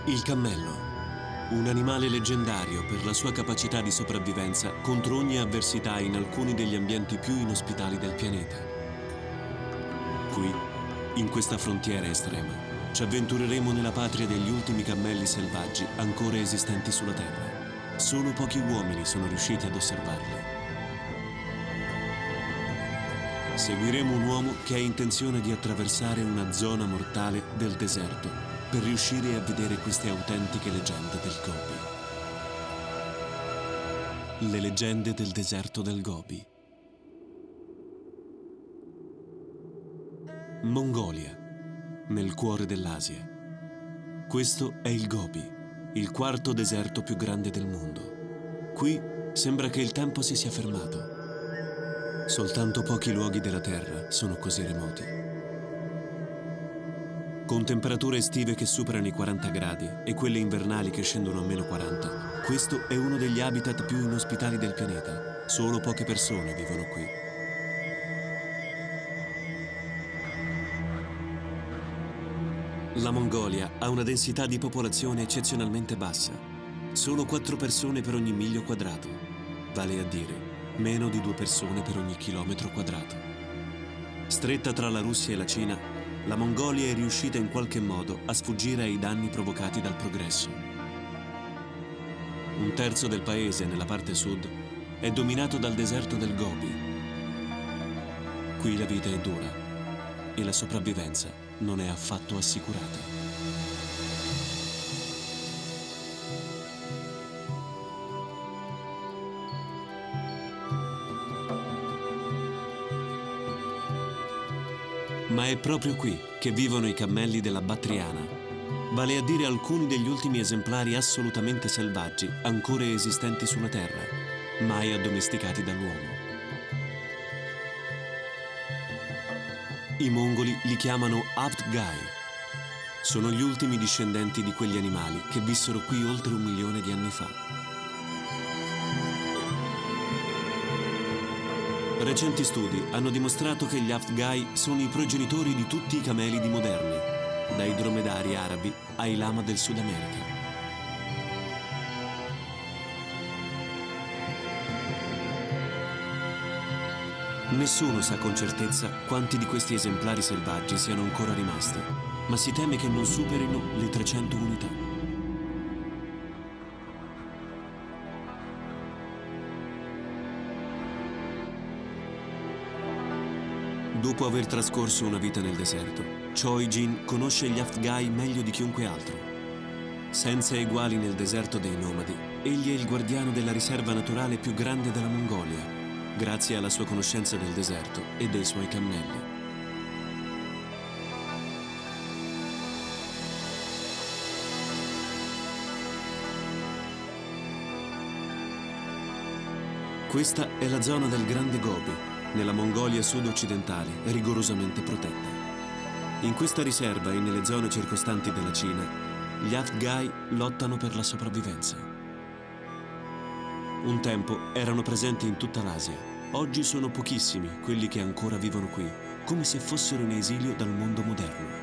Il cammello, un animale leggendario per la sua capacità di sopravvivenza contro ogni avversità in alcuni degli ambienti più inospitali del pianeta. Qui, in questa frontiera estrema, ci avventureremo nella patria degli ultimi cammelli selvaggi ancora esistenti sulla Terra. Solo pochi uomini sono riusciti ad osservarli. Seguiremo un uomo che ha intenzione di attraversare una zona mortale del deserto per riuscire a vedere queste autentiche leggende del Gobi. Le leggende del deserto del Gobi. Mongolia, nel cuore dell'Asia. Questo è il Gobi, il quarto deserto più grande del mondo. Qui sembra che il tempo si sia fermato. Soltanto pochi luoghi della Terra sono così remoti. Con temperature estive che superano i 40 gradi e quelle invernali che scendono a meno 40, questo è uno degli habitat più inospitali del pianeta. Solo poche persone vivono qui. La Mongolia ha una densità di popolazione eccezionalmente bassa. Solo 4 persone per ogni miglio quadrato, vale a dire meno di 2 persone per ogni chilometro quadrato. Stretta tra la Russia e la Cina, la Mongolia è riuscita in qualche modo a sfuggire ai danni provocati dal progresso. Un terzo del paese, nella parte sud, è dominato dal deserto del Gobi. Qui la vita è dura e la sopravvivenza non è affatto assicurata. Ma è proprio qui che vivono i cammelli della Battriana, vale a dire alcuni degli ultimi esemplari assolutamente selvaggi ancora esistenti sulla Terra, mai addomesticati dall'uomo. I mongoli li chiamano Aft-Gai. Sono gli ultimi discendenti di quegli animali che vissero qui oltre 1 milione di anni fa. Recenti studi hanno dimostrato che gli Aft-Gai sono i progenitori di tutti i camelidi moderni, dai dromedari arabi ai lama del Sud America. Nessuno sa con certezza quanti di questi esemplari selvaggi siano ancora rimasti, ma si teme che non superino le 300 unità. Dopo aver trascorso una vita nel deserto, Choi Jin conosce gli Aft-Gai meglio di chiunque altro. Senza eguali nel deserto dei nomadi, egli è il guardiano della riserva naturale più grande della Mongolia, grazie alla sua conoscenza del deserto e dei suoi cammelli. Questa è la zona del Grande Gobi, nella Mongolia sud-occidentale, rigorosamente protetta. In questa riserva e nelle zone circostanti della Cina, gli Aft-Gai lottano per la sopravvivenza. Un tempo erano presenti in tutta l'Asia. Oggi sono pochissimi quelli che ancora vivono qui, come se fossero in esilio dal mondo moderno.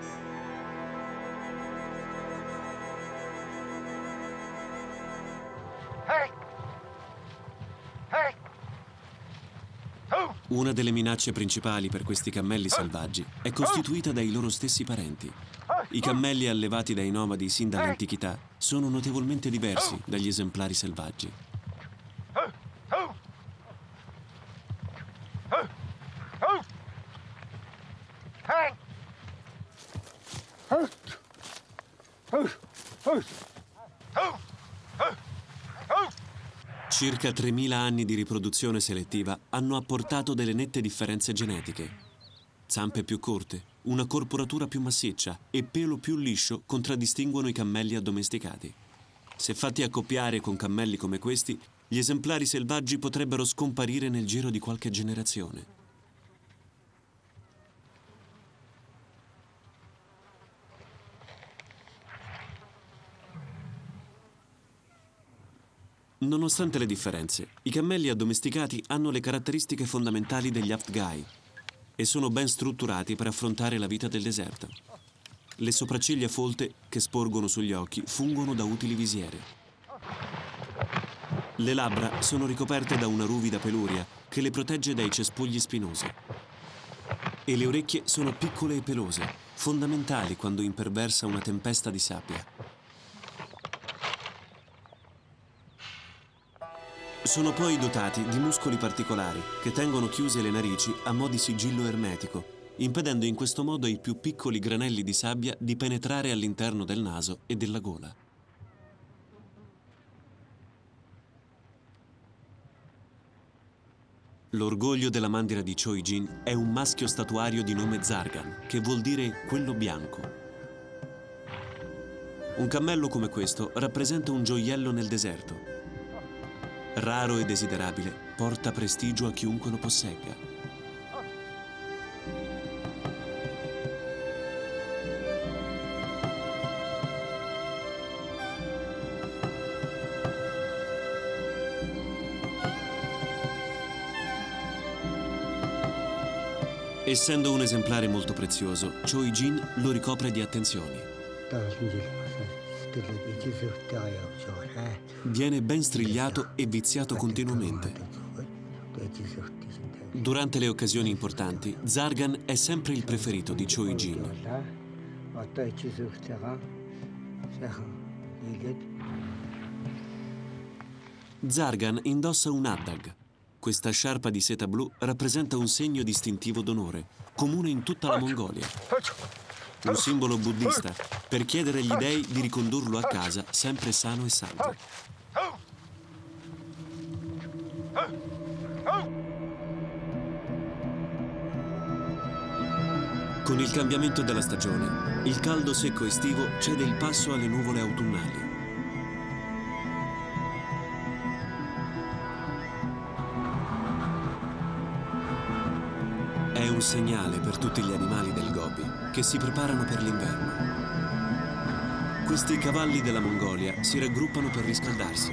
Una delle minacce principali per questi cammelli selvaggi è costituita dai loro stessi parenti. I cammelli allevati dai nomadi sin dall'antichità sono notevolmente diversi dagli esemplari selvaggi. Circa 3.000 anni di riproduzione selettiva hanno apportato delle nette differenze genetiche. Zampe più corte, una corporatura più massiccia e pelo più liscio contraddistinguono i cammelli addomesticati. Se fatti accoppiare con cammelli come questi, gli esemplari selvaggi potrebbero scomparire nel giro di qualche generazione. Nonostante le differenze, i cammelli addomesticati hanno le caratteristiche fondamentali degli Aft-Gai e sono ben strutturati per affrontare la vita del deserto. le sopracciglia folte che sporgono sugli occhi fungono da utili visiere. Le labbra sono ricoperte da una ruvida peluria che le protegge dai cespugli spinosi. E le orecchie sono piccole e pelose, fondamentali quando imperversa una tempesta di sabbia. Sono poi dotati di muscoli particolari che tengono chiuse le narici a mo' di sigillo ermetico, impedendo in questo modo ai più piccoli granelli di sabbia di penetrare all'interno del naso e della gola. L'orgoglio della mandria di Choi Jin è un maschio statuario di nome Zargan, che vuol dire quello bianco. Un cammello come questo rappresenta un gioiello nel deserto. Raro e desiderabile, porta prestigio a chiunque lo possegga. Essendo un esemplare molto prezioso, Choi Jin lo ricopre di attenzioni. Viene ben strigliato e viziato continuamente. Durante le occasioni importanti, Zargan è sempre il preferito di Choi Jin. Zargan indossa un haddag. Questa sciarpa di seta blu rappresenta un segno distintivo d'onore, comune in tutta la Mongolia. Un simbolo buddista, per chiedere agli dei di ricondurlo a casa sempre sano e santo. Con il cambiamento della stagione, il caldo secco estivo cede il passo alle nuvole autunnali. È un segnale per tutti gli animali del Gobi che si preparano per l'inverno. Questi cavalli della Mongolia si raggruppano per riscaldarsi.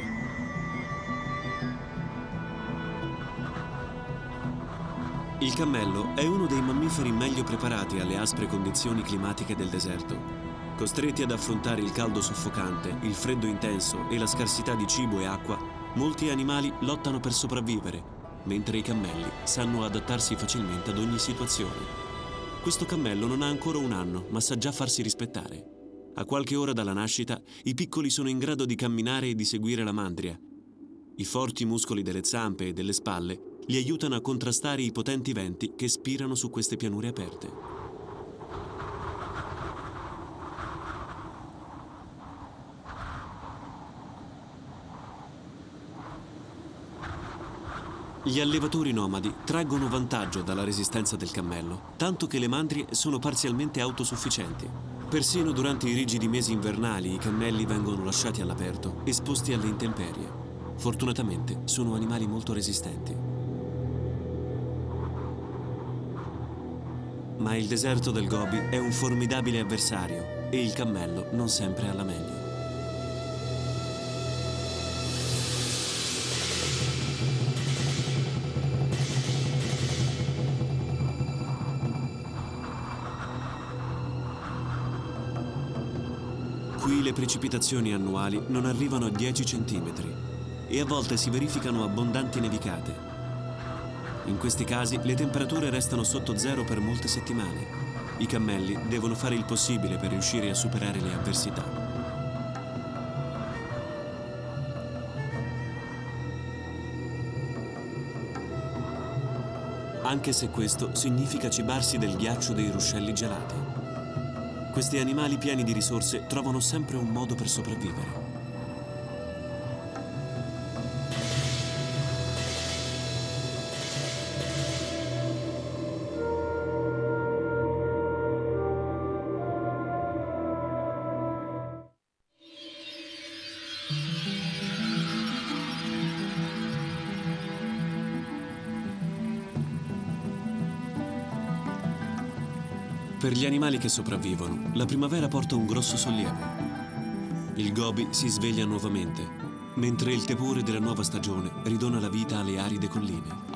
Il cammello è uno dei mammiferi meglio preparati alle aspre condizioni climatiche del deserto. Costretti ad affrontare il caldo soffocante, il freddo intenso e la scarsità di cibo e acqua, molti animali lottano per sopravvivere, mentre i cammelli sanno adattarsi facilmente ad ogni situazione. Questo cammello non ha ancora un anno, ma sa già farsi rispettare. A qualche ora dalla nascita, i piccoli sono in grado di camminare e di seguire la mandria. I forti muscoli delle zampe e delle spalle li aiutano a contrastare i potenti venti che spirano su queste pianure aperte. Gli allevatori nomadi traggono vantaggio dalla resistenza del cammello, tanto che le mandrie sono parzialmente autosufficienti. Persino durante i rigidi mesi invernali i cammelli vengono lasciati all'aperto, esposti alle intemperie. Fortunatamente sono animali molto resistenti. Ma il deserto del Gobi è un formidabile avversario e il cammello non sempre ha la meglio. Qui le precipitazioni annuali non arrivano a 10 centimetri e a volte si verificano abbondanti nevicate. In questi casi le temperature restano sotto zero per molte settimane. I cammelli devono fare il possibile per riuscire a superare le avversità. Anche se questo significa cibarsi del ghiaccio dei ruscelli gelati. Questi animali pieni di risorse trovano sempre un modo per sopravvivere. Per gli animali che sopravvivono, la primavera porta un grosso sollievo. Il Gobi si sveglia nuovamente, mentre il tepore della nuova stagione ridona la vita alle aride colline.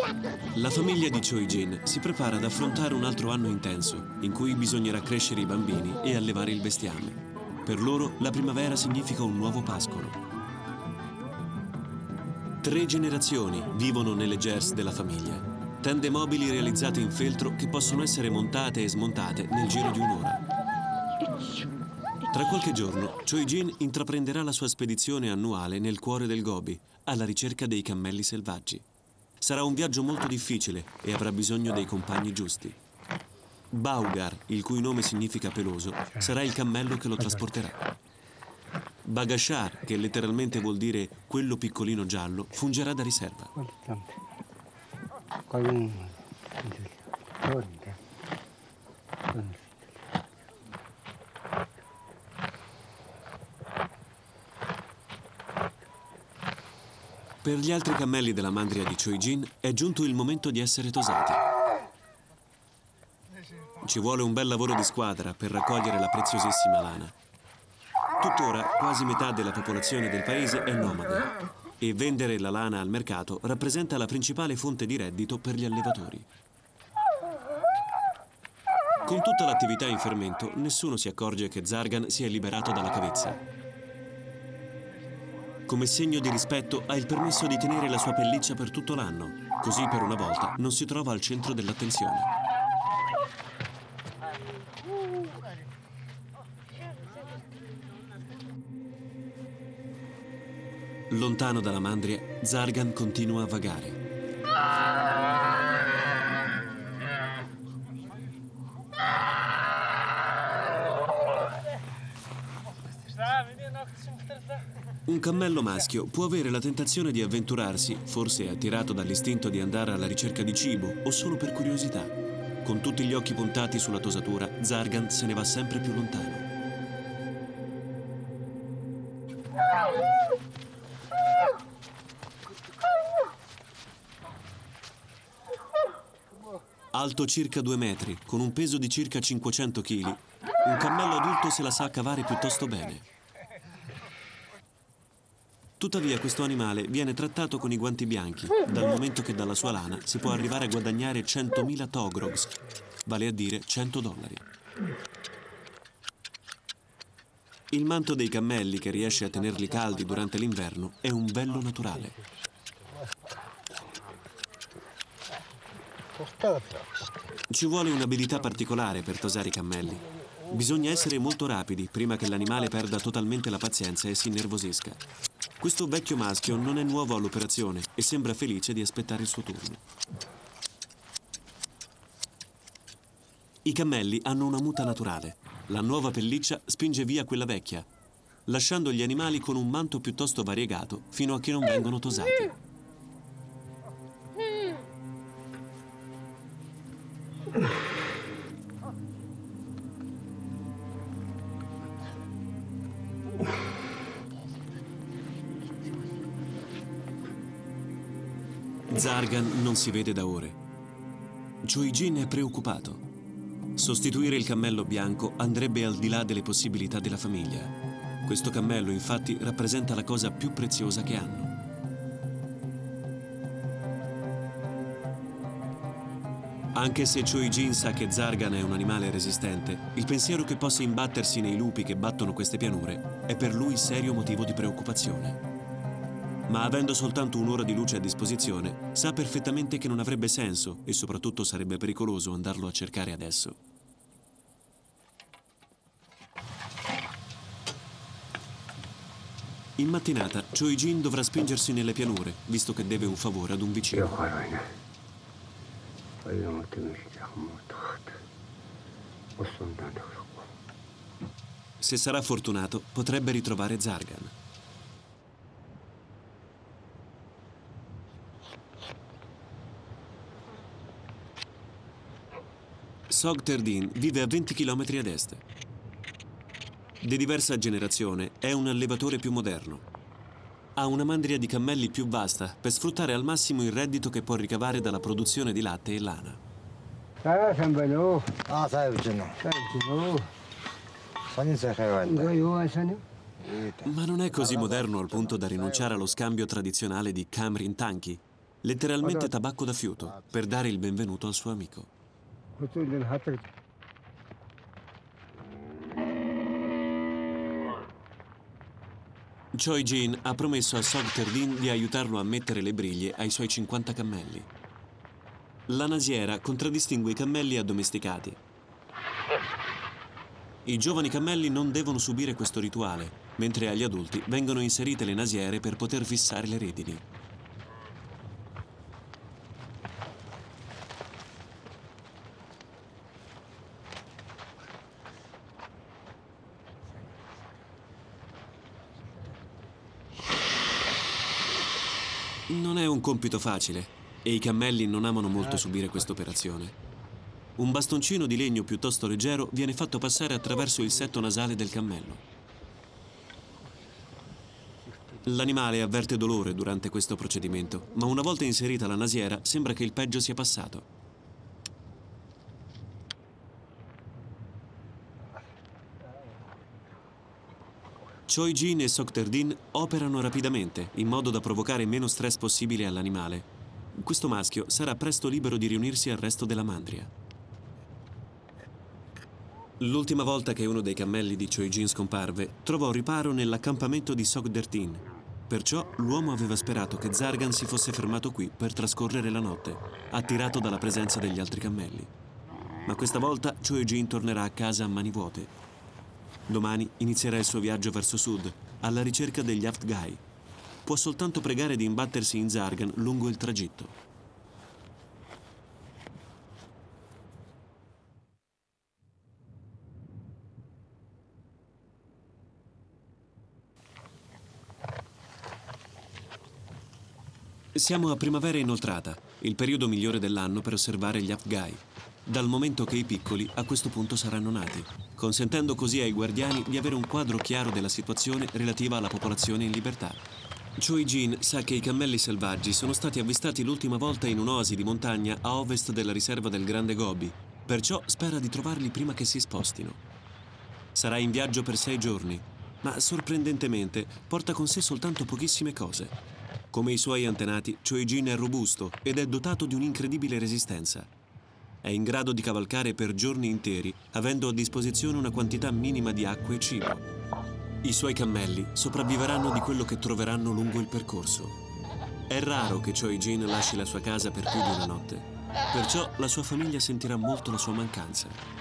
La famiglia di Choi Jin si prepara ad affrontare un altro anno intenso, in cui bisognerà crescere i bambini e allevare il bestiame. Per loro la primavera significa un nuovo pascolo. 3 generazioni vivono nelle gers della famiglia. Tende mobili realizzate in feltro che possono essere montate e smontate nel giro di un'ora. Tra qualche giorno, Choi Jin intraprenderà la sua spedizione annuale nel cuore del Gobi, alla ricerca dei cammelli selvaggi. Sarà un viaggio molto difficile e avrà bisogno dei compagni giusti. Baugar, il cui nome significa peloso, sarà il cammello che lo trasporterà. Bagashar, che letteralmente vuol dire quello piccolino giallo, fungerà da riserva. Per gli altri cammelli della mandria di Choi Jin è giunto il momento di essere tosati. Ci vuole un bel lavoro di squadra per raccogliere la preziosissima lana. Tuttora quasi metà della popolazione del paese è nomade e vendere la lana al mercato rappresenta la principale fonte di reddito per gli allevatori. Con tutta l'attività in fermento, nessuno si accorge che Zargan si è liberato dalla cavezza. Come segno di rispetto ha il permesso di tenere la sua pelliccia per tutto l'anno, così per una volta non si trova al centro dell'attenzione. Lontano dalla mandria, Zargan continua a vagare. Un cammello maschio può avere la tentazione di avventurarsi, forse attirato dall'istinto di andare alla ricerca di cibo o solo per curiosità. Con tutti gli occhi puntati sulla tosatura, Zargan se ne va sempre più lontano. Alto circa 2 metri, con un peso di circa 500 kg, un cammello adulto se la sa cavare piuttosto bene. Tuttavia questo animale viene trattato con i guanti bianchi, dal momento che dalla sua lana si può arrivare a guadagnare 100.000 togrogs, vale a dire $100. Il manto dei cammelli, che riesce a tenerli caldi durante l'inverno, è un vello naturale. Ci vuole un'abilità particolare per tosare i cammelli. Bisogna essere molto rapidi prima che l'animale perda totalmente la pazienza e si innervosisca. Questo vecchio maschio non è nuovo all'operazione e sembra felice di aspettare il suo turno. I cammelli hanno una muta naturale. La nuova pelliccia spinge via quella vecchia, lasciando gli animali con un manto piuttosto variegato fino a che non vengono tosati. Zargan non si vede da ore. Choi Jin è preoccupato. Sostituire il cammello bianco andrebbe al di là delle possibilità della famiglia. Questo cammello, infatti, rappresenta la cosa più preziosa che hanno. Anche se Choi Jin sa che Zargan è un animale resistente, il pensiero che possa imbattersi nei lupi che battono queste pianure è per lui serio motivo di preoccupazione. Ma avendo soltanto un'ora di luce a disposizione, sa perfettamente che non avrebbe senso e soprattutto sarebbe pericoloso andarlo a cercare adesso. In mattinata, Choi Jin dovrà spingersi nelle pianure, visto che deve un favore ad un vicino. Se sarà fortunato, potrebbe ritrovare Zargan. Sogterdin vive a 20 km ad est. Di diversa generazione, è un allevatore più moderno. Ha una mandria di cammelli più vasta per sfruttare al massimo il reddito che può ricavare dalla produzione di latte e lana. Ma non è così moderno al punto da rinunciare allo scambio tradizionale di Kamrin Tanki, letteralmente tabacco da fiuto, per dare il benvenuto al suo amico. Choi Jin ha promesso a Sogterdin di aiutarlo a mettere le briglie ai suoi 50 cammelli. La nasiera contraddistingue i cammelli addomesticati. I giovani cammelli non devono subire questo rituale, mentre agli adulti vengono inserite le nasiere per poter fissare le redini. Non è un compito facile e i cammelli non amano molto subire questa operazione. Un bastoncino di legno piuttosto leggero viene fatto passare attraverso il setto nasale del cammello. L'animale avverte dolore durante questo procedimento, ma una volta inserita la nasiera sembra che il peggio sia passato. Choi Jin e Sogterdin operano rapidamente, in modo da provocare meno stress possibile all'animale. Questo maschio sarà presto libero di riunirsi al resto della mandria. L'ultima volta che uno dei cammelli di Choi Jin scomparve, trovò riparo nell'accampamento di Sogterdin. Perciò l'uomo aveva sperato che Zargan si fosse fermato qui per trascorrere la notte, attirato dalla presenza degli altri cammelli. Ma questa volta Choi Jin tornerà a casa a mani vuote. Domani inizierà il suo viaggio verso sud, alla ricerca degli Aftgai. Può soltanto pregare di imbattersi in Zargan lungo il tragitto. Siamo a primavera inoltrata, il periodo migliore dell'anno per osservare gli Aftgai, dal momento che i piccoli a questo punto saranno nati, consentendo così ai guardiani di avere un quadro chiaro della situazione relativa alla popolazione in libertà. Choi Jin sa che i cammelli selvaggi sono stati avvistati l'ultima volta in un'oasi di montagna a ovest della riserva del Grande Gobi, perciò spera di trovarli prima che si spostino. Sarà in viaggio per 6 giorni, ma sorprendentemente porta con sé soltanto pochissime cose. Come i suoi antenati, Choi Jin è robusto ed è dotato di un'incredibile resistenza. È in grado di cavalcare per giorni interi, avendo a disposizione una quantità minima di acqua e cibo. I suoi cammelli sopravviveranno di quello che troveranno lungo il percorso. È raro che Choi Jin lasci la sua casa per più di una notte, perciò la sua famiglia sentirà molto la sua mancanza.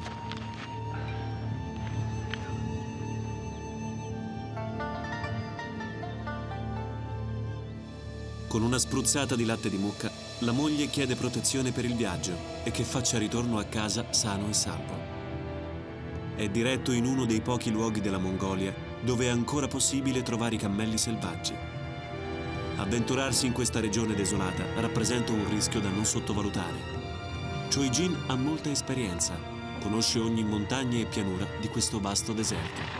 Con una spruzzata di latte di mucca, la moglie chiede protezione per il viaggio e che faccia ritorno a casa sano e salvo. È diretto in uno dei pochi luoghi della Mongolia dove è ancora possibile trovare i cammelli selvaggi. Avventurarsi in questa regione desolata rappresenta un rischio da non sottovalutare. Choi Jin ha molta esperienza, conosce ogni montagna e pianura di questo vasto deserto.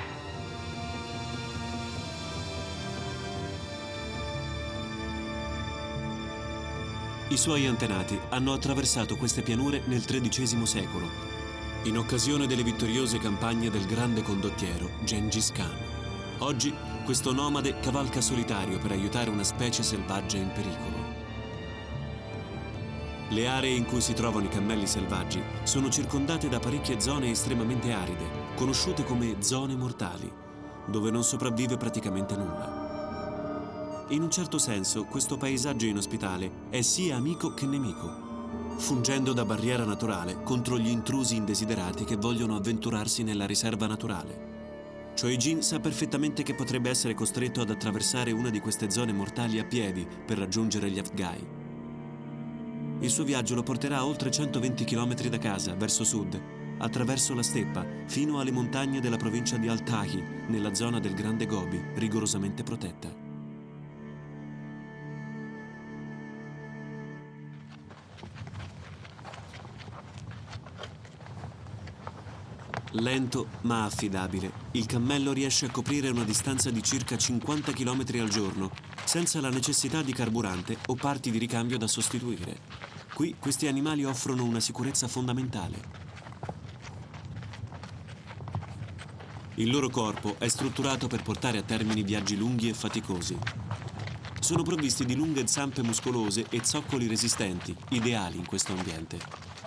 I suoi antenati hanno attraversato queste pianure nel XIII secolo, in occasione delle vittoriose campagne del grande condottiero Gengis Khan. Oggi questo nomade cavalca solitario per aiutare una specie selvaggia in pericolo. Le aree in cui si trovano i cammelli selvaggi sono circondate da parecchie zone estremamente aride, conosciute come zone mortali, dove non sopravvive praticamente nulla. In un certo senso, questo paesaggio inospitale è sia amico che nemico, fungendo da barriera naturale contro gli intrusi indesiderati che vogliono avventurarsi nella riserva naturale. Choi Jin sa perfettamente che potrebbe essere costretto ad attraversare una di queste zone mortali a piedi per raggiungere gli Aftgai. Il suo viaggio lo porterà a oltre 120 km da casa, verso sud, attraverso la steppa, fino alle montagne della provincia di Altahi, nella zona del Grande Gobi, rigorosamente protetta. Lento ma affidabile, il cammello riesce a coprire una distanza di circa 50 km al giorno, senza la necessità di carburante o parti di ricambio da sostituire. Qui questi animali offrono una sicurezza fondamentale. Il loro corpo è strutturato per portare a termine viaggi lunghi e faticosi. sono provvisti di lunghe zampe muscolose e zoccoli resistenti, ideali in questo ambiente.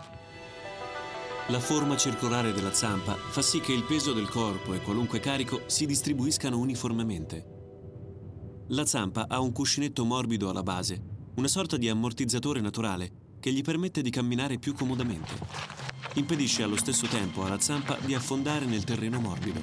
La forma circolare della zampa fa sì che il peso del corpo e qualunque carico si distribuiscano uniformemente. La zampa ha un cuscinetto morbido alla base, una sorta di ammortizzatore naturale che gli permette di camminare più comodamente. Impedisce allo stesso tempo alla zampa di affondare nel terreno morbido.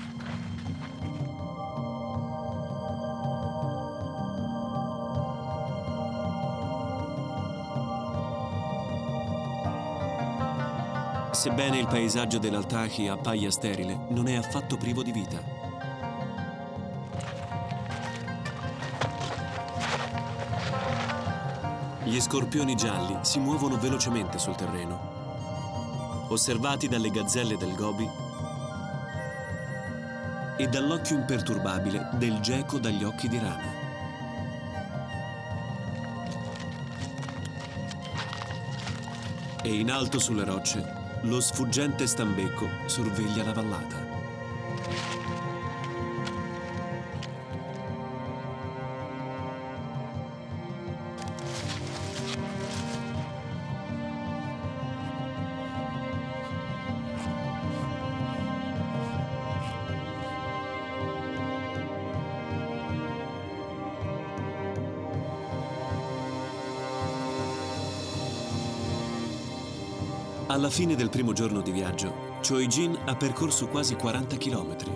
Sebbene il paesaggio dell'Altahi appaia sterile, non è affatto privo di vita. Gli scorpioni gialli si muovono velocemente sul terreno, osservati dalle gazzelle del Gobi e dall'occhio imperturbabile del geco dagli occhi di rana. E in alto sulle rocce, lo sfuggente stambecco sorveglia la vallata. Alla fine del primo giorno di viaggio, Choi Jin ha percorso quasi 40 chilometri.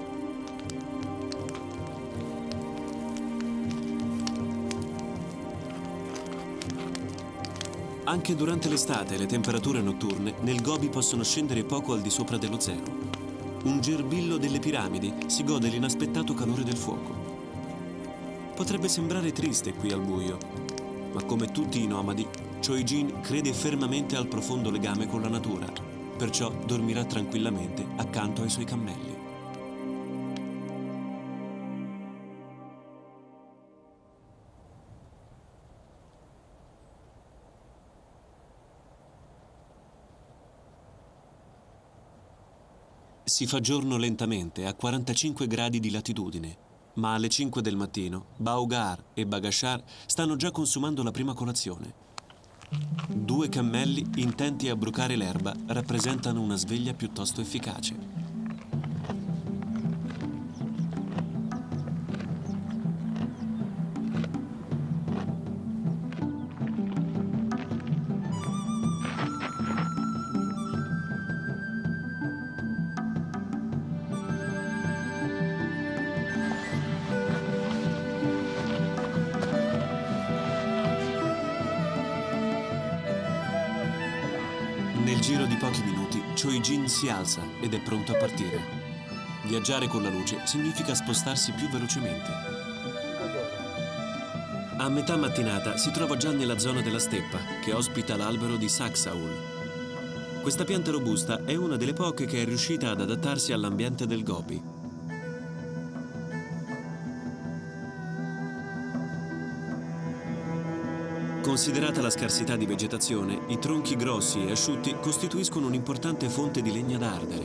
Anche durante l'estate le temperature notturne nel Gobi possono scendere poco al di sopra dello zero. Un gerbillo delle piramidi si gode l'inaspettato calore del fuoco. Potrebbe sembrare triste qui al buio, ma come tutti i nomadi, Choi Jin crede fermamente al profondo legame con la natura, perciò dormirà tranquillamente accanto ai suoi cammelli. Si fa giorno lentamente a 45 gradi di latitudine, ma alle 5 del mattino Baugar e Bagashar stanno già consumando la prima colazione. 2 cammelli intenti a brucare l'erba rappresentano una sveglia piuttosto efficace. Nel giro di pochi minuti, Choi Jin si alza ed è pronto a partire. Viaggiare con la luce significa spostarsi più velocemente. A metà mattinata si trova già nella zona della steppa, che ospita l'albero di Saksaul. Questa pianta robusta è una delle poche che è riuscita ad adattarsi all'ambiente del Gobi. Considerata la scarsità di vegetazione, i tronchi grossi e asciutti costituiscono un'importante fonte di legna da ardere.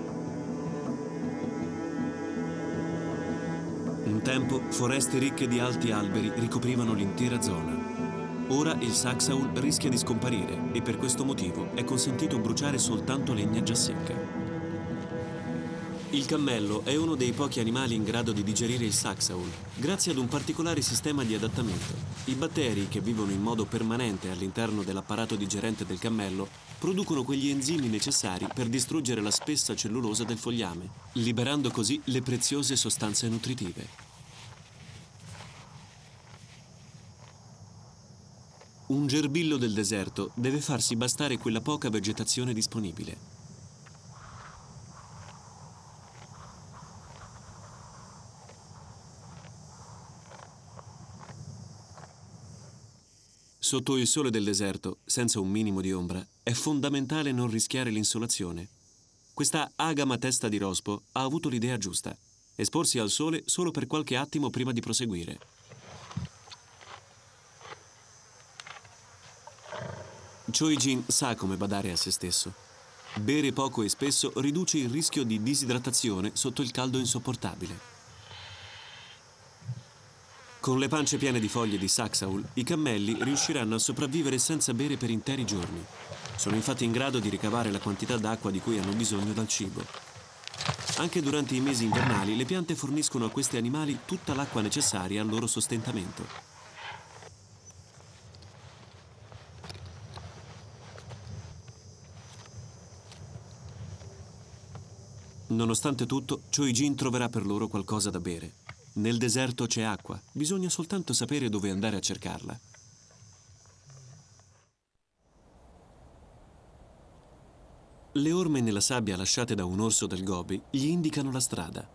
Un tempo, foreste ricche di alti alberi ricoprivano l'intera zona. Ora il Saksaul rischia di scomparire e per questo motivo è consentito bruciare soltanto legna già secca. Il cammello è uno dei pochi animali in grado di digerire il Saksaul, grazie ad un particolare sistema di adattamento. I batteri, che vivono in modo permanente all'interno dell'apparato digerente del cammello, producono quegli enzimi necessari per distruggere la spessa cellulosa del fogliame, liberando così le preziose sostanze nutritive. Un gerbillo del deserto deve farsi bastare quella poca vegetazione disponibile. Sotto il sole del deserto, senza un minimo di ombra, è fondamentale non rischiare l'insolazione. Questa agama testa di rospo ha avuto l'idea giusta: esporsi al sole solo per qualche attimo prima di proseguire. Choi Jin sa come badare a se stesso. Bere poco e spesso riduce il rischio di disidratazione sotto il caldo insopportabile. Con le pance piene di foglie di saxaul, i cammelli riusciranno a sopravvivere senza bere per interi giorni. Sono infatti in grado di ricavare la quantità d'acqua di cui hanno bisogno dal cibo. Anche durante i mesi invernali, le piante forniscono a questi animali tutta l'acqua necessaria al loro sostentamento. Nonostante tutto, Choi Jin troverà per loro qualcosa da bere. Nel deserto c'è acqua, bisogna soltanto sapere dove andare a cercarla. Le orme nella sabbia lasciate da un orso del Gobi gli indicano la strada.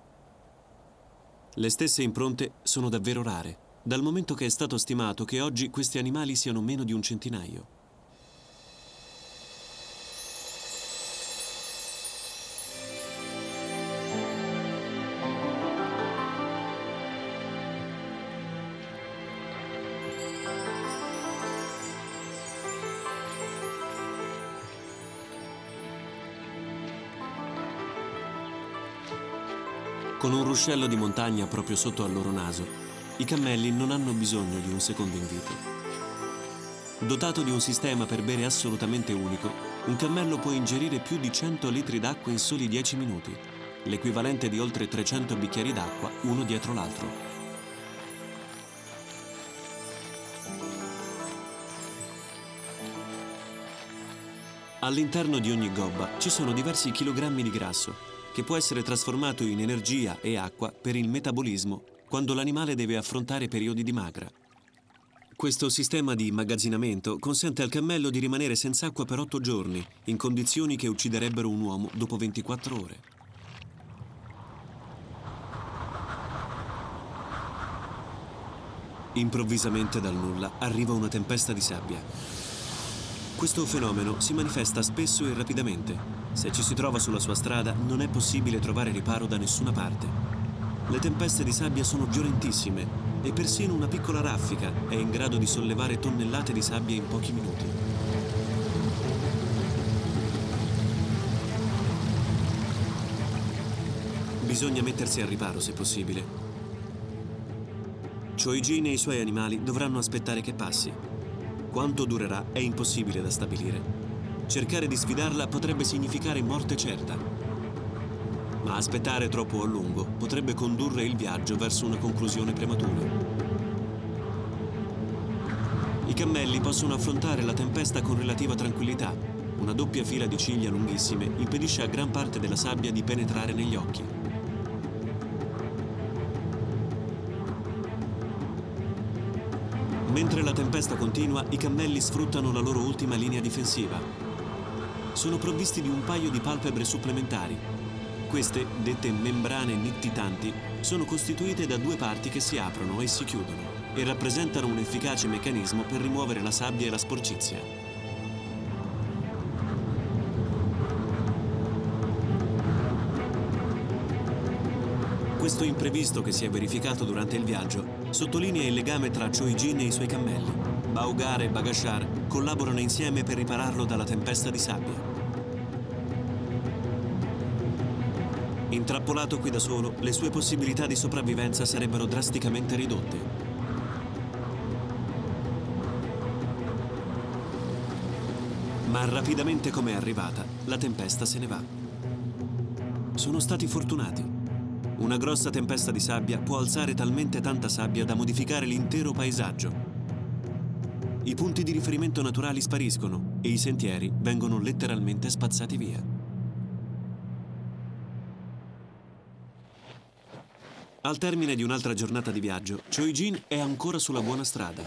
Le stesse impronte sono davvero rare, dal momento che è stato stimato che oggi questi animali siano meno di un centinaio. Con un ruscello di montagna proprio sotto al loro naso, i cammelli non hanno bisogno di un secondo invito. Dotato di un sistema per bere assolutamente unico, un cammello può ingerire più di 100 litri d'acqua in soli 10 minuti, l'equivalente di oltre 300 bicchieri d'acqua uno dietro l'altro. All'interno di ogni gobba ci sono diversi chilogrammi di grasso, che può essere trasformato in energia e acqua per il metabolismo quando l'animale deve affrontare periodi di magra. Questo sistema di immagazzinamento consente al cammello di rimanere senza acqua per 8 giorni, in condizioni che ucciderebbero un uomo dopo 24 ore. Improvvisamente dal nulla arriva una tempesta di sabbia. Questo fenomeno si manifesta spesso e rapidamente. Se ci si trova sulla sua strada, non è possibile trovare riparo da nessuna parte. Le tempeste di sabbia sono violentissime e persino una piccola raffica è in grado di sollevare tonnellate di sabbia in pochi minuti. Bisogna mettersi al riparo se possibile. Choi Jin e i suoi animali dovranno aspettare che passi. Quanto durerà è impossibile da stabilire. Cercare di sfidarla potrebbe significare morte certa. Ma aspettare troppo a lungo potrebbe condurre il viaggio verso una conclusione prematura. I cammelli possono affrontare la tempesta con relativa tranquillità. Una doppia fila di ciglia lunghissime impedisce a gran parte della sabbia di penetrare negli occhi. Mentre la tempesta continua, i cammelli sfruttano la loro ultima linea difensiva. Sono provvisti di un paio di palpebre supplementari. Queste, dette membrane nittitanti, sono costituite da 2 parti che si aprono e si chiudono e rappresentano un efficace meccanismo per rimuovere la sabbia e la sporcizia. Questo imprevisto che si è verificato durante il viaggio sottolinea il legame tra Choi Jin e i suoi cammelli. Baugar e Bagashar collaborano insieme per ripararlo dalla tempesta di sabbia. Intrappolato qui da solo, le sue possibilità di sopravvivenza sarebbero drasticamente ridotte. Ma rapidamente come è arrivata, la tempesta se ne va. Sono stati fortunati. Una grossa tempesta di sabbia può alzare talmente tanta sabbia da modificare l'intero paesaggio. I punti di riferimento naturali spariscono e i sentieri vengono letteralmente spazzati via. Al termine di un'altra giornata di viaggio, Choi Jin è ancora sulla buona strada.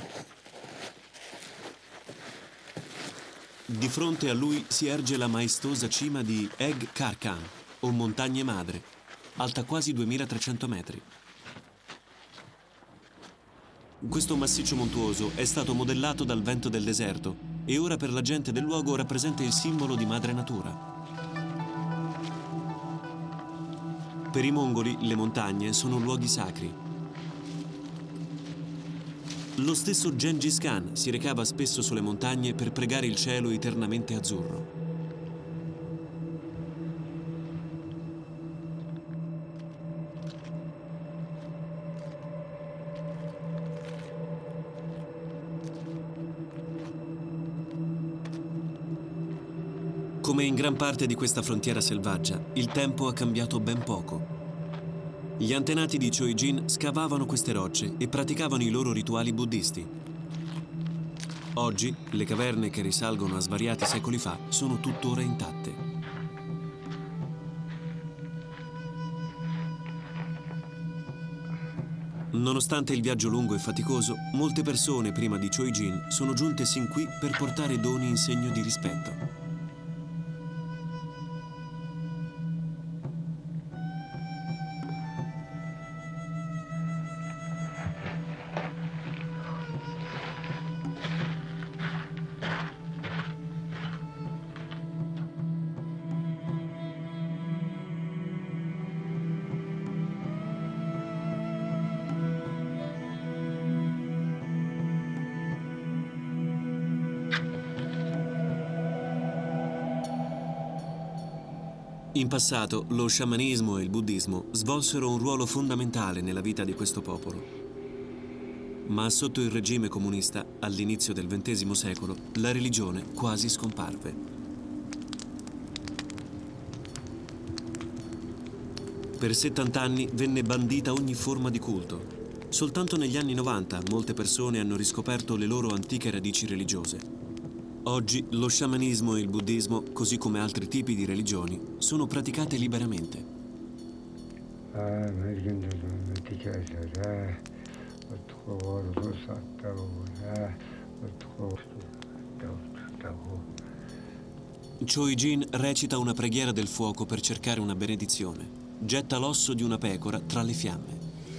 Di fronte a lui si erge la maestosa cima di Egg Karkan, o Montagne Madre, alta quasi 2300 metri. Questo massiccio montuoso è stato modellato dal vento del deserto e ora per la gente del luogo rappresenta il simbolo di madre natura. Per i mongoli le montagne sono luoghi sacri. Lo stesso Gengis Khan si recava spesso sulle montagne per pregare il cielo eternamente azzurro. Come in gran parte di questa frontiera selvaggia, il tempo ha cambiato ben poco. Gli antenati di Choi Jin scavavano queste rocce e praticavano i loro rituali buddisti. Oggi, le caverne che risalgono a svariati secoli fa sono tuttora intatte. Nonostante il viaggio lungo e faticoso, molte persone prima di Choi Jin sono giunte sin qui per portare doni in segno di rispetto. In passato, lo sciamanesimo e il buddismo svolsero un ruolo fondamentale nella vita di questo popolo. Ma sotto il regime comunista, all'inizio del XX secolo, la religione quasi scomparve. Per 70 anni venne bandita ogni forma di culto. Soltanto negli anni 90 molte persone hanno riscoperto le loro antiche radici religiose. Oggi lo sciamanismo e il buddismo, così come altri tipi di religioni, sono praticate liberamente. Choi Jin recita una preghiera del fuoco per cercare una benedizione. Getta l'osso di una pecora tra le fiamme.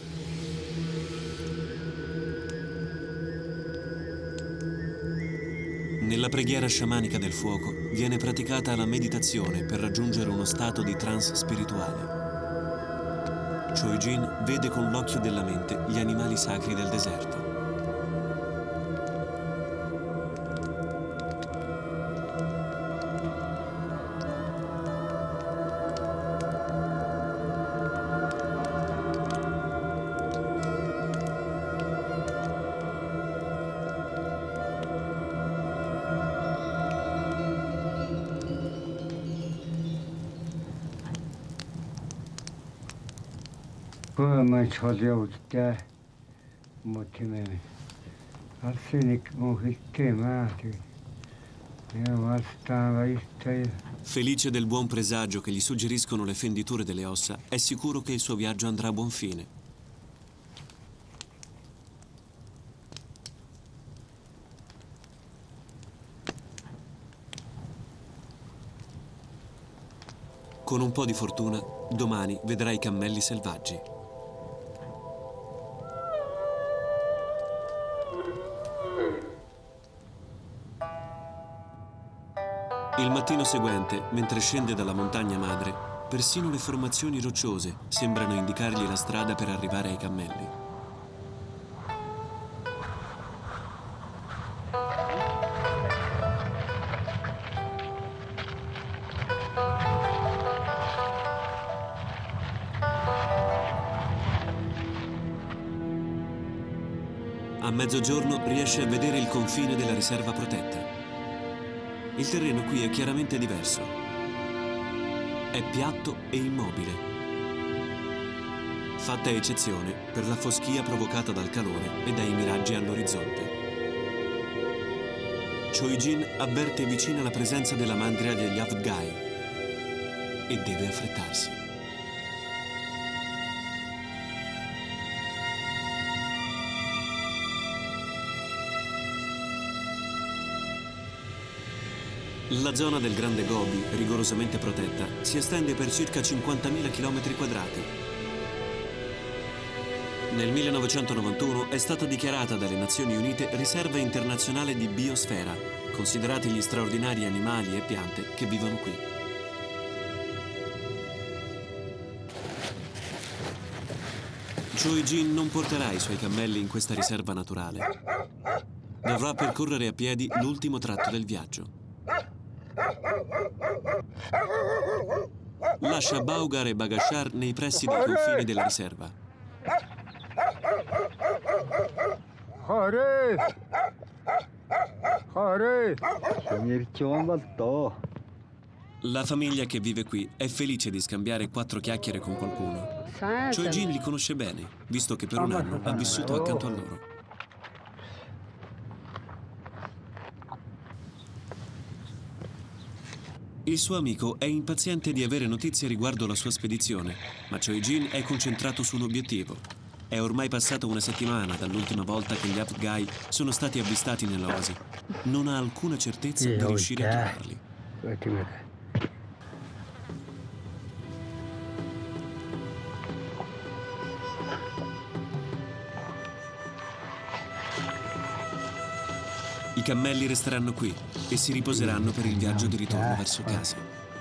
Nella preghiera sciamanica del fuoco viene praticata la meditazione per raggiungere uno stato di trance spirituale. Choi Jin vede con l'occhio della mente gli animali sacri del deserto. Come c'ho te, motivo, arsenic mohittemati, Felice del buon presagio che gli suggeriscono le fenditure delle ossa, è sicuro che il suo viaggio andrà a buon fine. Con un po' di fortuna, domani vedrà i cammelli selvaggi. Il mattino seguente, mentre scende dalla montagna madre, persino le formazioni rocciose sembrano indicargli la strada per arrivare ai cammelli. A mezzogiorno riesce a vedere il confine della riserva protetta. Il terreno qui è chiaramente diverso. È piatto e immobile, fatta eccezione per la foschia provocata dal calore e dai miraggi all'orizzonte. Choi Jin avverte vicina la presenza della mandria degli Avgai e deve affrettarsi. La zona del Grande Gobi, rigorosamente protetta, si estende per circa 50.000 km². Nel 1991 è stata dichiarata dalle Nazioni Unite riserva internazionale di biosfera, considerati gli straordinari animali e piante che vivono qui. Choi Jin non porterà i suoi cammelli in questa riserva naturale. Dovrà percorrere a piedi l'ultimo tratto del viaggio. Lascia Baugar e Bagashar nei pressi dei confini della riserva. La famiglia che vive qui è felice di scambiare 4 chiacchiere con qualcuno. Choi Jin li conosce bene, visto che per un anno ha vissuto accanto a loro. Il suo amico è impaziente di avere notizie riguardo la sua spedizione, ma Choi Jin è concentrato su un obiettivo. È ormai passata una settimana dall'ultima volta che gli Afghai sono stati avvistati nell'oasi. Non ha alcuna certezza di riuscire a trovarli. I cammelli resteranno qui e si riposeranno per il viaggio di ritorno verso casa.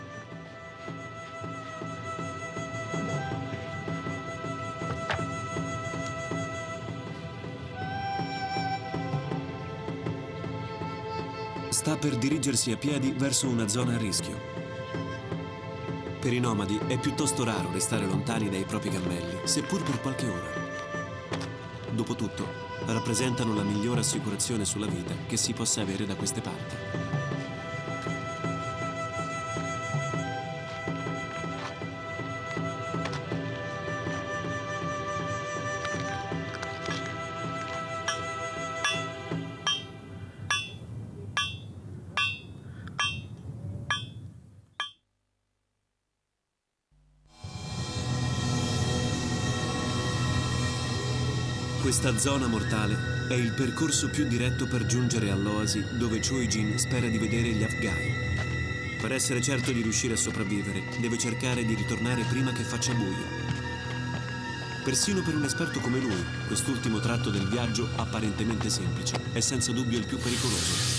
Sta per dirigersi a piedi verso una zona a rischio. Per i nomadi è piuttosto raro restare lontani dai propri cammelli, seppur per qualche ora. Dopotutto, rappresentano la migliore assicurazione sulla vita che si possa avere da queste parti. Questa zona mortale è il percorso più diretto per giungere all'oasi dove Choi Jin spera di vedere gli Afghai. Per essere certo di riuscire a sopravvivere, deve cercare di ritornare prima che faccia buio. Persino per un esperto come lui, quest'ultimo tratto del viaggio, apparentemente semplice, è senza dubbio il più pericoloso.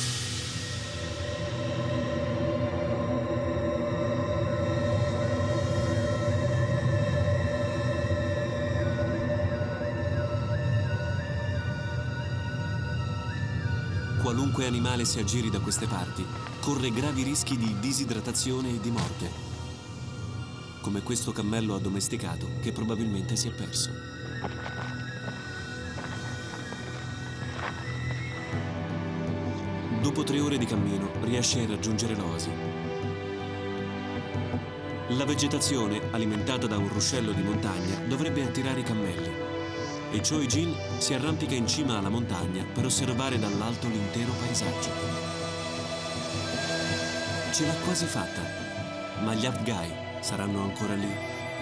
Qualunque animale si aggiri da queste parti corre gravi rischi di disidratazione e di morte, come questo cammello addomesticato che probabilmente si è perso. Dopo 3 ore di cammino riesce a raggiungere l'oasi. La vegetazione, alimentata da un ruscello di montagna, dovrebbe attirare i cammelli. E Choi Jin si arrampica in cima alla montagna per osservare dall'alto l'intero paesaggio. Ce l'ha quasi fatta, ma gli Afghai saranno ancora lì?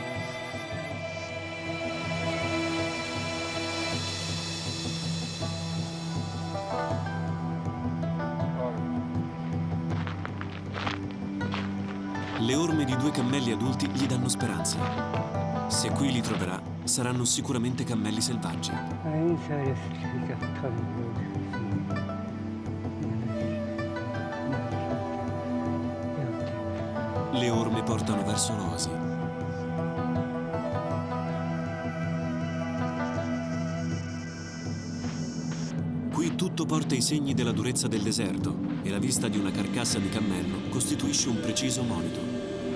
Le orme di 2 cammelli adulti gli danno speranza. Se qui li troverà, saranno sicuramente cammelli selvaggi. Le orme portano verso l'oasi. Qui tutto porta i segni della durezza del deserto e la vista di una carcassa di cammello costituisce un preciso monito.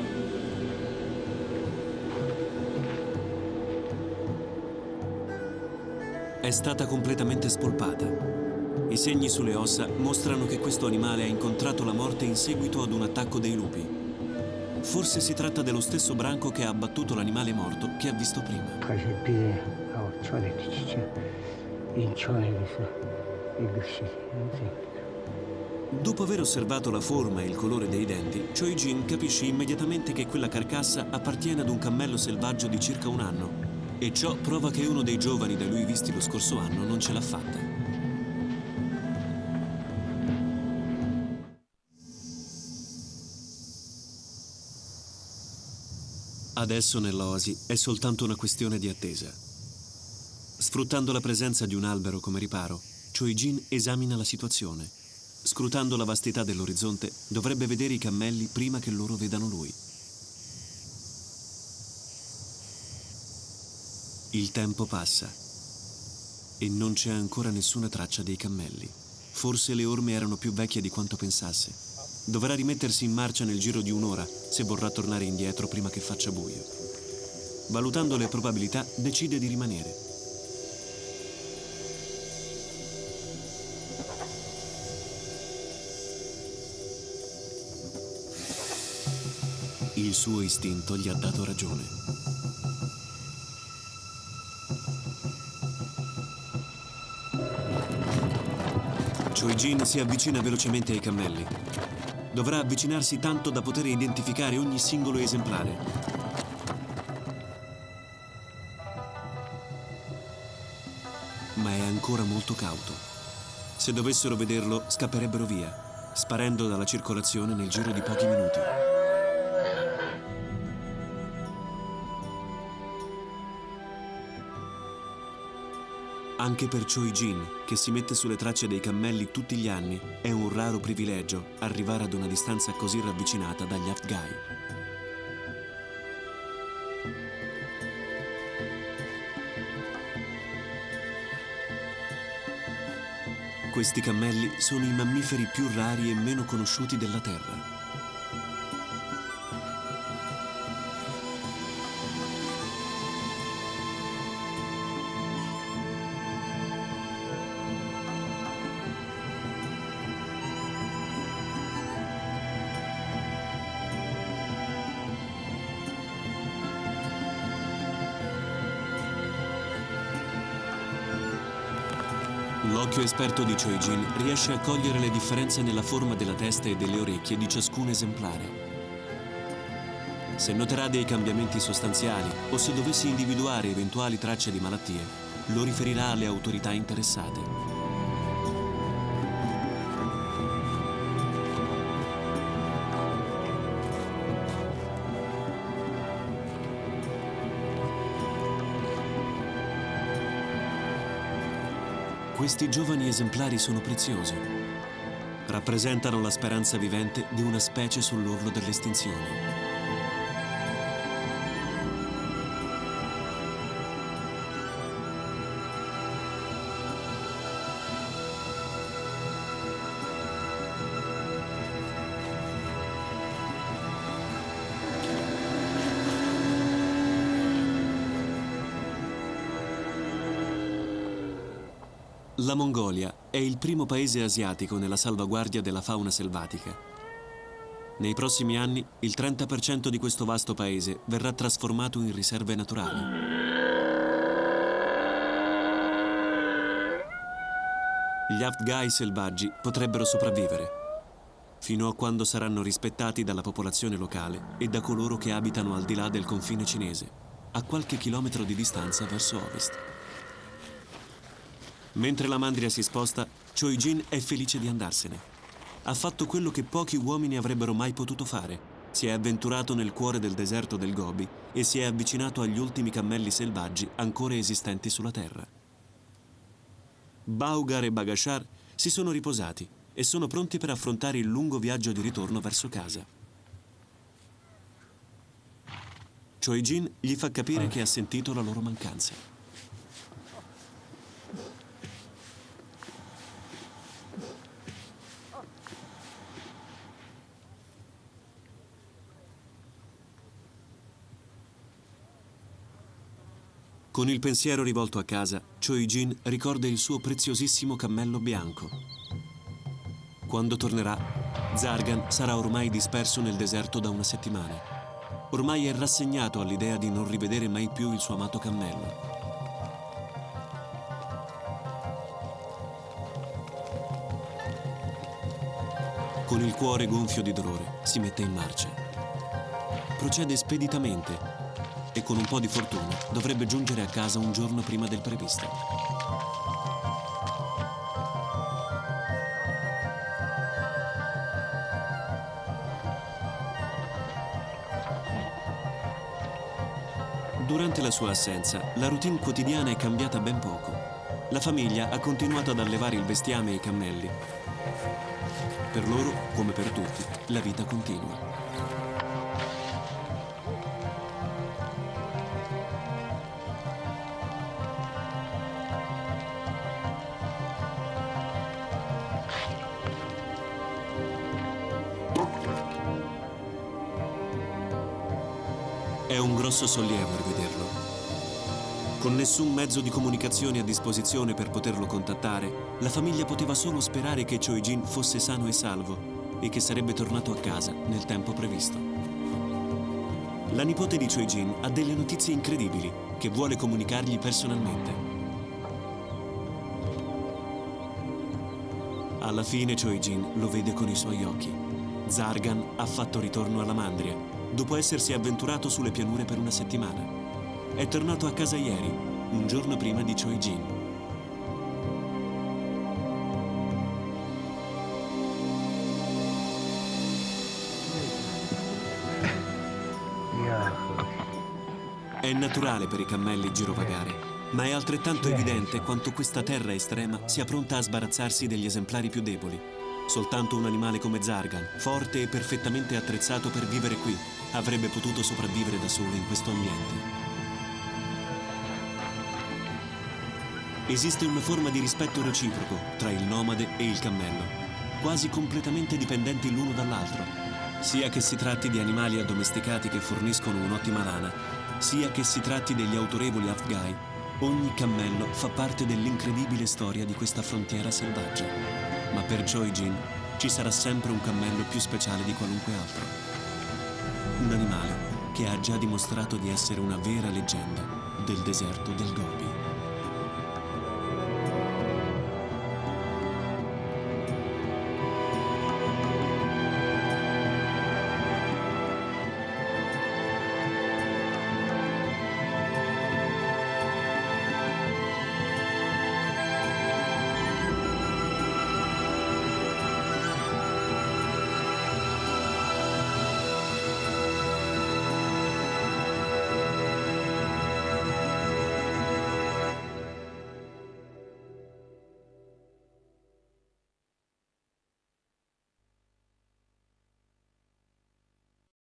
È stata completamente spolpata. I segni sulle ossa mostrano che questo animale ha incontrato la morte in seguito ad un attacco dei lupi. Forse si tratta dello stesso branco che ha abbattuto l'animale morto che ha visto prima. Dopo aver osservato la forma e il colore dei denti, Choi Jin capisce immediatamente che quella carcassa appartiene ad un cammello selvaggio di circa un anno. E ciò prova che uno dei giovani da lui visti lo scorso anno non ce l'ha fatta. Adesso nell'oasi è soltanto una questione di attesa. Sfruttando la presenza di un albero come riparo, Choi Jin esamina la situazione. Scrutando la vastità dell'orizzonte, dovrebbe vedere i cammelli prima che loro vedano lui. Il tempo passa e non c'è ancora nessuna traccia dei cammelli. Forse le orme erano più vecchie di quanto pensasse. Dovrà rimettersi in marcia nel giro di un'ora se vorrà tornare indietro prima che faccia buio. Valutando le probabilità, decide di rimanere. Il suo istinto gli ha dato ragione. Choi-jin si avvicina velocemente ai cammelli. Dovrà avvicinarsi tanto da poter identificare ogni singolo esemplare. Ma è ancora molto cauto. Se dovessero vederlo, scapperebbero via, sparendo dalla circolazione nel giro di pochi minuti. Anche per Choi-jin, che si mette sulle tracce dei cammelli tutti gli anni, è un raro privilegio arrivare ad una distanza così ravvicinata dagli Haft-Gai. Questi cammelli sono i mammiferi più rari e meno conosciuti della Terra. L'occhio esperto di Choi-jin riesce a cogliere le differenze nella forma della testa e delle orecchie di ciascun esemplare. Se noterà dei cambiamenti sostanziali o se dovesse individuare eventuali tracce di malattie, lo riferirà alle autorità interessate. Questi giovani esemplari sono preziosi. Rappresentano la speranza vivente di una specie sull'orlo dell'estinzione. La Mongolia è il primo paese asiatico nella salvaguardia della fauna selvatica. Nei prossimi anni, il 30% di questo vasto paese verrà trasformato in riserve naturali. Gli Haft-Gai selvaggi potrebbero sopravvivere, fino a quando saranno rispettati dalla popolazione locale e da coloro che abitano al di là del confine cinese, a qualche chilometro di distanza verso ovest. Mentre la mandria si sposta, Choi-jin è felice di andarsene. Ha fatto quello che pochi uomini avrebbero mai potuto fare. Si è avventurato nel cuore del deserto del Gobi e si è avvicinato agli ultimi cammelli selvaggi ancora esistenti sulla terra. Baugar e Bagashar si sono riposati e sono pronti per affrontare il lungo viaggio di ritorno verso casa. Choi-jin gli fa capire che ha sentito la loro mancanza. Con il pensiero rivolto a casa, Choi-jin ricorda il suo preziosissimo cammello bianco. Quando tornerà, Zargan sarà ormai disperso nel deserto da una settimana. Ormai è rassegnato all'idea di non rivedere mai più il suo amato cammello. Con il cuore gonfio di dolore, si mette in marcia. Procede speditamente e con un po' di fortuna dovrebbe giungere a casa un giorno prima del previsto. Durante la sua assenza, la routine quotidiana è cambiata ben poco. La famiglia ha continuato ad allevare il bestiame e i cammelli. Per loro, come per tutti, la vita continua. È un grosso sollievo rivederlo. Con nessun mezzo di comunicazione a disposizione per poterlo contattare, la famiglia poteva solo sperare che Choi-jin fosse sano e salvo e che sarebbe tornato a casa nel tempo previsto. La nipote di Choi Jin ha delle notizie incredibili che vuole comunicargli personalmente. Alla fine Choi Jin lo vede con i suoi occhi. Zargan ha fatto ritorno alla Mandria, dopo essersi avventurato sulle pianure per una settimana. È tornato a casa ieri, un giorno prima di Choi Jin. È naturale per i cammelli girovagare, ma è altrettanto evidente quanto questa terra estrema sia pronta a sbarazzarsi degli esemplari più deboli. Soltanto un animale come Zargan, forte e perfettamente attrezzato per vivere qui, avrebbe potuto sopravvivere da solo in questo ambiente. Esiste una forma di rispetto reciproco tra il nomade e il cammello, quasi completamente dipendenti l'uno dall'altro, sia che si tratti di animali addomesticati che forniscono un'ottima lana, sia che si tratti degli autorevoli Afghai. Ogni cammello fa parte dell'incredibile storia di questa frontiera selvaggia. Ma per Choi Jin ci sarà sempre un cammello più speciale di qualunque altro. Un animale che ha già dimostrato di essere una vera leggenda del deserto del Gobi.